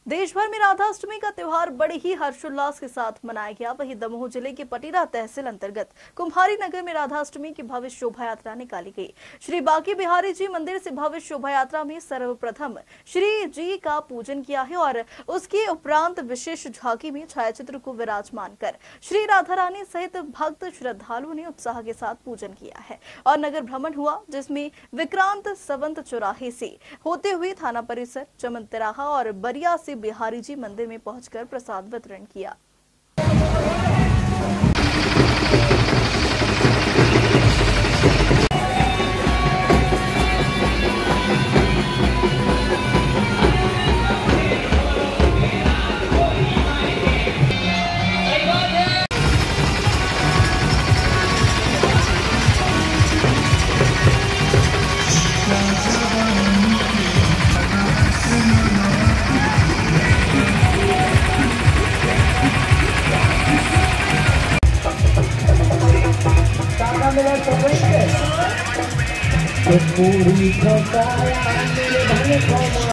देश भर में राधाष्टमी का त्योहार बड़े ही हर्षोल्लास के साथ मनाया गया। वहीं दमोह जिले के पटीरा तहसील अंतर्गत कुम्हारी नगर में राधाष्टमी की भव्य शोभा यात्रा निकाली गई। श्री बांके बिहारी जी मंदिर से भव्य शोभा यात्रा में सर्वप्रथम श्री जी का पूजन किया है और उसके उपरांत विशेष झांकी में छायाचित्र को विराजमान कर श्री राधा रानी सहित भक्त श्रद्धालुओं ने उत्साह के साथ पूजन किया है और नगर भ्रमण हुआ, जिसमें विक्रांत संवत चौराहे से होते हुए थाना परिसर, चमन तिराहा और बरिया से बिहारी जी मंदिर में पहुंचकर प्रसाद वितरण किया। पूरी